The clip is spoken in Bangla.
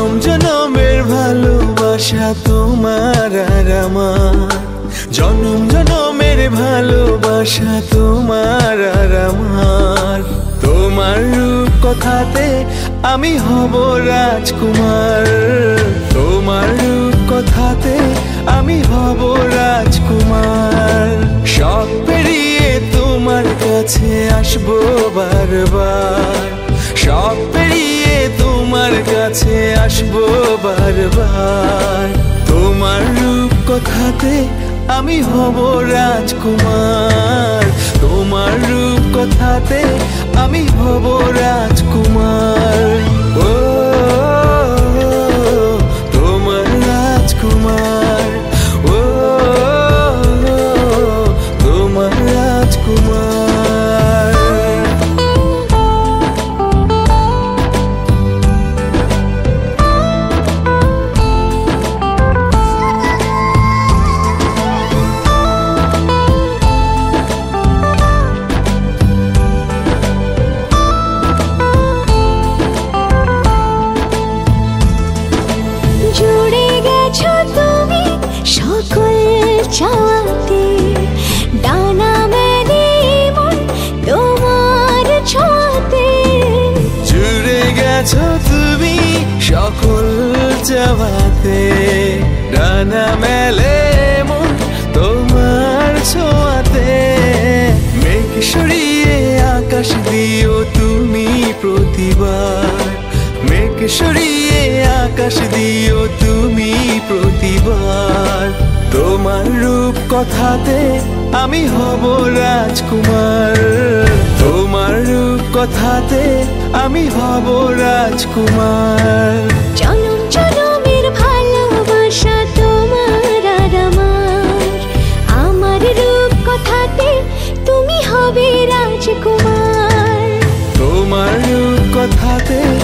জনম জনমের ভালোবাসা তোমার আর আমার, জনম জনমের ভালোবাসা তোমার আর আমার। তোমার রূপ কথাতে আমি হব রাজকুমার, তোমার রূপ কথাতে আমি হব রাজকুমার। সব পেরিয়ে তোমার কাছে আসবো বারবার, সব পেরিয়ে তোমার কাছে আসবো বারবার। তোমার রূপ কথাতে আমি হব রাজকুমার, তোমার রূপ কথাতে আমি হব রাজকুমার। ও তোমার রাজকুমার, ও তোমার রাজকুমার। চাওয়াতে ডানা মেলে মন তোমার ছোঁয়াতে, জুড়ে গেছো তুমি সকল চাওয়াতে, ডানা মেলে মন তোমার ছোঁয়াতে। মেঘ সরিয়ে আকাশ দিও তুমি প্রতিবার, মেঘ সরিয়ে আকাশ দিও তুমি প্রতিবার। তোমার রূপ কথাতে আমি হব রাজকুমার, তোমার রূপ কথাতে আমি হব রাজকুমার। জনম জনমের ভালোবাসা তোমার আর আমার, আমার রূপ কথাতে তুমি হবে রাজকুমার। তোমার রূপ কথাতে